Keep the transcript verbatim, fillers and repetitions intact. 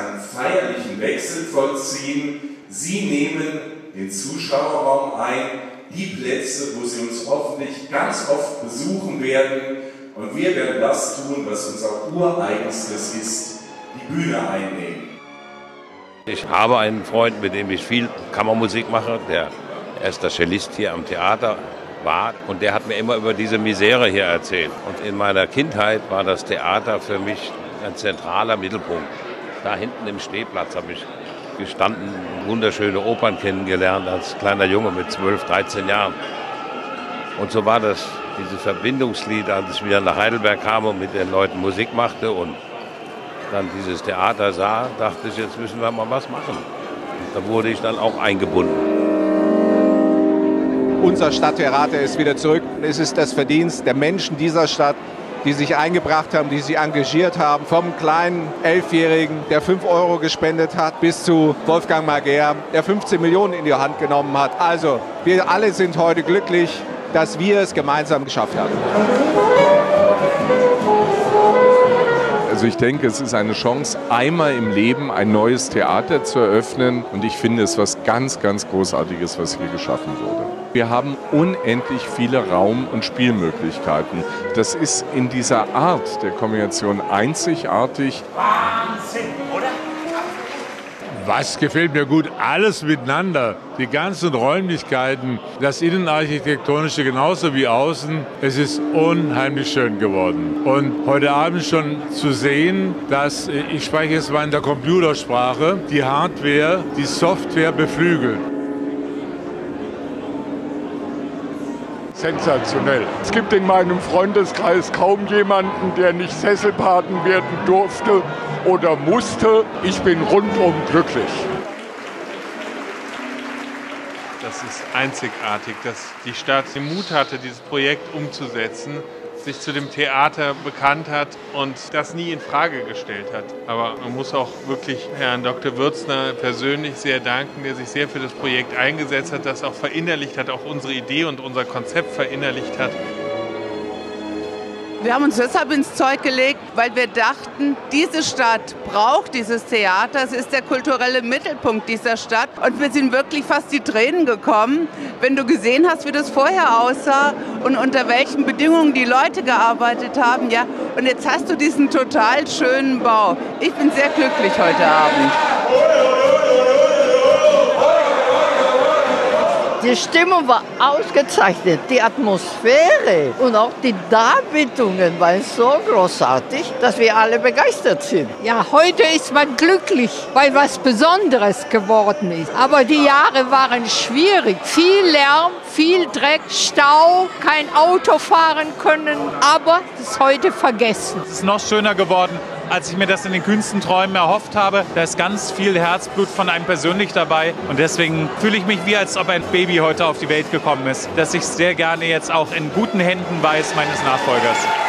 einen feierlichen Wechsel vollziehen. Sie nehmen den Zuschauerraum ein, die Plätze, wo Sie uns hoffentlich ganz oft besuchen werden. Und wir werden das tun, was unser Ureigenstes ist, die Bühne einnehmen. Ich habe einen Freund, mit dem ich viel Kammermusik mache, der erster Cellist hier am Theater war. Und der hat mir immer über diese Misere hier erzählt. Und in meiner Kindheit war das Theater für mich ein zentraler Mittelpunkt. Da hinten im Stehplatz habe ich gestanden, wunderschöne Opern kennengelernt als kleiner Junge mit zwölf, dreizehn Jahren. Und so war das, dieses Verbindungslied, als ich wieder nach Heidelberg kam und mit den Leuten Musik machte und dann dieses Theater sah, dachte ich, jetzt müssen wir mal was machen. Und da wurde ich dann auch eingebunden. Unser Stadttheater ist wieder zurück. Es ist das Verdienst der Menschen dieser Stadt, die sich eingebracht haben, die sich engagiert haben. Vom kleinen Elfjährigen, der fünf Euro gespendet hat, bis zu Wolfgang Mager, der fünfzehn Millionen in die Hand genommen hat. Also, wir alle sind heute glücklich, dass wir es gemeinsam geschafft haben. Also ich denke, es ist eine Chance, einmal im Leben ein neues Theater zu eröffnen. Und ich finde es was ganz, ganz Großartiges, was hier geschaffen wurde. Wir haben unendlich viele Raum- und Spielmöglichkeiten. Das ist in dieser Art der Kombination einzigartig. Wahnsinn, oder? Was gefällt mir gut? Alles miteinander. Die ganzen Räumlichkeiten, das Innenarchitektonische genauso wie außen. Es ist unheimlich schön geworden. Und heute Abend schon zu sehen, dass, ich spreche jetzt mal in der Computersprache, die Hardware, die Software beflügelt. Sensationell. Es gibt in meinem Freundeskreis kaum jemanden, der nicht Sesselpaten werden durfte oder musste. Ich bin rundum glücklich. Das ist einzigartig, dass die Stadt den Mut hatte, dieses Projekt umzusetzen, sich zu dem Theater bekannt hat und das nie in Frage gestellt hat. Aber man muss auch wirklich Herrn Doktor Würzner persönlich sehr danken, der sich sehr für das Projekt eingesetzt hat, das auch verinnerlicht hat, auch unsere Idee und unser Konzept verinnerlicht hat. Wir haben uns deshalb ins Zeug gelegt, weil wir dachten, diese Stadt braucht dieses Theater. Es ist der kulturelle Mittelpunkt dieser Stadt. Und wir sind wirklich fast die Tränen gekommen, wenn du gesehen hast, wie das vorher aussah und unter welchen Bedingungen die Leute gearbeitet haben. Ja, und jetzt hast du diesen total schönen Bau. Ich bin sehr glücklich heute Abend. Die Stimmung war ausgezeichnet, die Atmosphäre und auch die Darbietungen waren so großartig, dass wir alle begeistert sind. Ja, heute ist man glücklich, weil was Besonderes geworden ist. Aber die Jahre waren schwierig. Viel Lärm, viel Dreck, Stau, kein Auto fahren können. Aber das ist heute vergessen. Es ist noch schöner geworden, als ich mir das in den kühnsten Träumen erhofft habe. Da ist ganz viel Herzblut von einem persönlich dabei. Und deswegen fühle ich mich wie, als ob ein Baby heute auf die Welt gekommen ist, das ich sehr gerne jetzt auch in guten Händen weiß meines Nachfolgers.